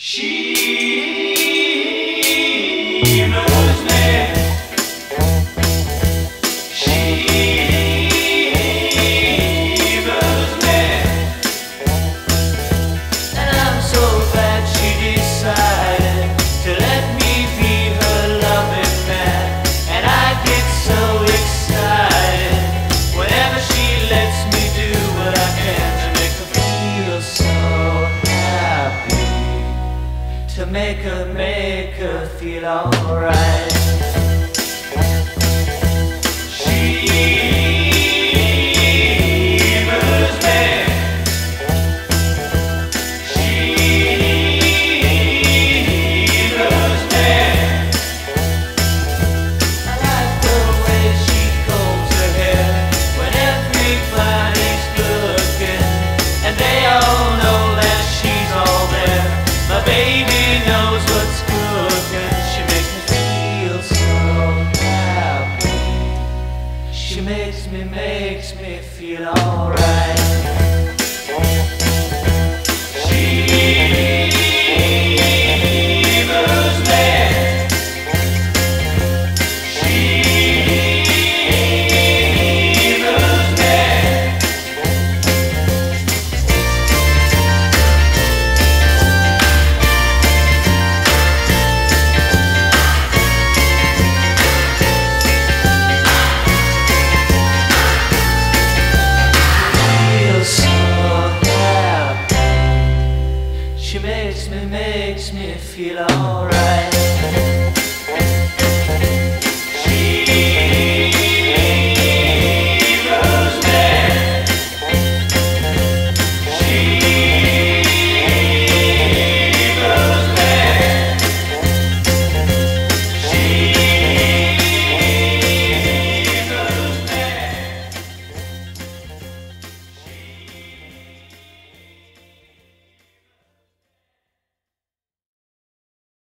She moves me. She moves me. And I'm so glad she decided to let me be her loving man. And I get so excited whenever she lets me do what I can to make her feel so happy. To make her feel alright. She moves me. She moves me. I like the way she combs her hair when everybody's looking, and they all know that she's all there. My baby knows what's cooking. She makes me feel so happy. She makes me feel alright. She moves me. She moves me. She makes me feel alright.